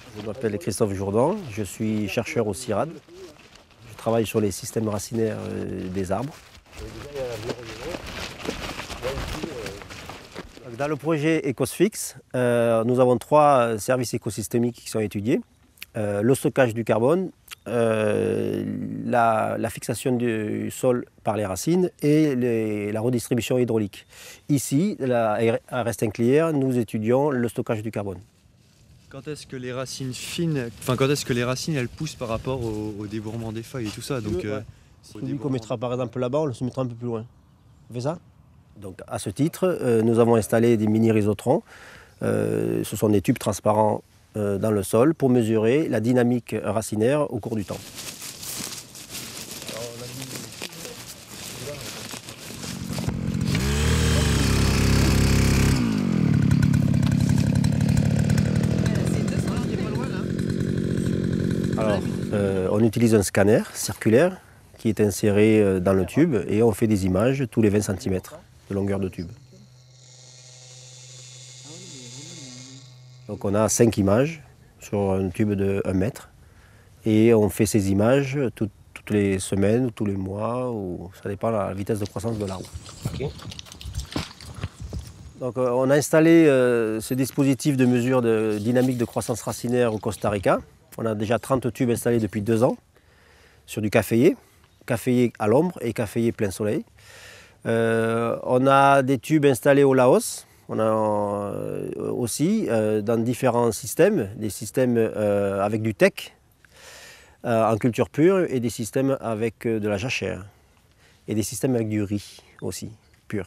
Je m'appelle Christophe Jourdan, je suis chercheur au CIRAD. Je travaille sur les systèmes racinaires des arbres. Dans le projet EcosFix, nous avons 3 services écosystémiques qui sont étudiés. Le stockage du carbone, la fixation du sol par les racines et la redistribution hydraulique. Ici, à Restinclière, nous étudions le stockage du carbone. Quand est-ce que les racines fines, quand est-ce que les racines elles poussent par rapport au débourrement des feuilles et tout ça, donc celui qu'on mettra par exemple là-bas, on le mettra un peu plus loin. On fait ça? Donc à ce titre, nous avons installé des mini rhizotrons. Ce sont des tubes transparents dans le sol pour mesurer la dynamique racinaire au cours du temps. Alors, on utilise un scanner circulaire qui est inséré dans le tube et on fait des images tous les 20 cm de longueur de tube. Donc on a 5 images sur un tube de 1 mètre et on fait ces images toutes les semaines ou tous les mois, ça dépend de la vitesse de croissance de l'arbre. Okay. Donc on a installé ce dispositif de mesure de dynamique de croissance racinaire au Costa Rica. On a déjà 30 tubes installés depuis 2 ans sur du caféier à l'ombre et caféier plein soleil. On a des tubes installés au Laos. On a aussi dans différents systèmes, des systèmes avec du teck en culture pure et des systèmes avec de la jachère et des systèmes avec du riz aussi pur.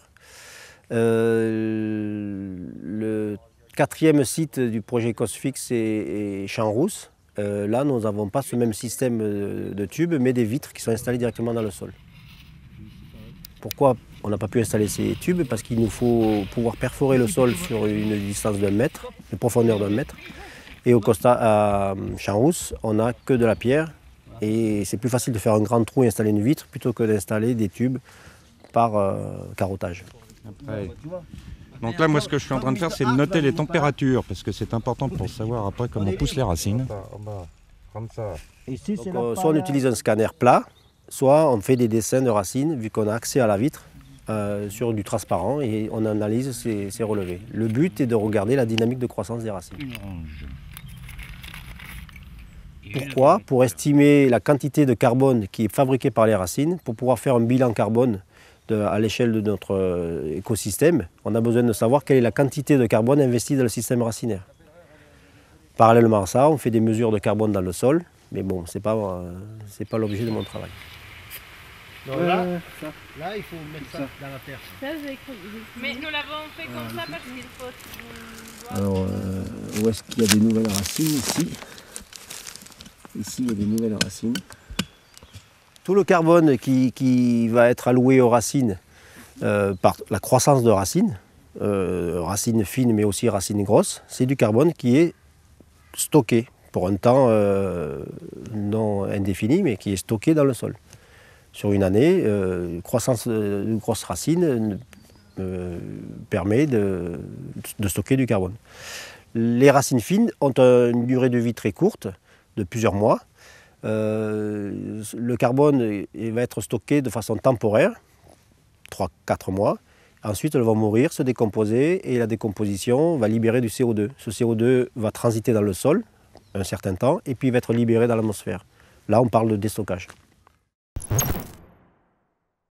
Le 4e site du projet EcosFix est Champs-Rousse. Là, nous n'avons pas ce même système de tubes, mais des vitres qui sont installées directement dans le sol. Pourquoi on n'a pas pu installer ces tubes? Parce qu'il nous faut pouvoir perforer le sol sur une distance d'1 mètre, une profondeur d'1 mètre. Et à Champs-Rousse, on n'a que de la pierre. Et c'est plus facile de faire un grand trou et installer une vitre plutôt que d'installer des tubes par carottage. Après. Donc là, moi, ce que je suis en train de faire, c'est de noter les températures, parce que c'est important pour savoir après comment poussent les racines. Donc, soit on utilise un scanner plat, soit on fait des dessins de racines, vu qu'on a accès à la vitre, sur du transparent, et on analyse ces relevés. Le but est de regarder la dynamique de croissance des racines. Pourquoi? Pour estimer la quantité de carbone qui est fabriquée par les racines, pour pouvoir faire un bilan carbone à l'échelle de notre écosystème, on a besoin de savoir quelle est la quantité de carbone investie dans le système racinaire. Parallèlement à ça, on fait des mesures de carbone dans le sol, mais bon, c'est pas l'objet de mon travail. Donc là, il faut mettre ça dans la terre. Mais nous l'avons fait comme ça parce qu'il faut... Alors, où est-ce qu'il y a des nouvelles racines ici? Ici, il y a des nouvelles racines. Tout le carbone qui va être alloué aux racines par la croissance de racines, racines fines mais aussi racines grosses, c'est du carbone qui est stocké pour un temps non indéfini, mais qui est stocké dans le sol. Sur une année, croissance d'une grosse racine permet de stocker du carbone. Les racines fines ont une durée de vie très courte, de plusieurs mois. Le carbone va être stocké de façon temporaire, 3-4 mois. Ensuite, elles vont mourir, se décomposer, et la décomposition va libérer du CO2. Ce CO2 va transiter dans le sol un certain temps, et puis va être libéré dans l'atmosphère. Là, on parle de déstockage.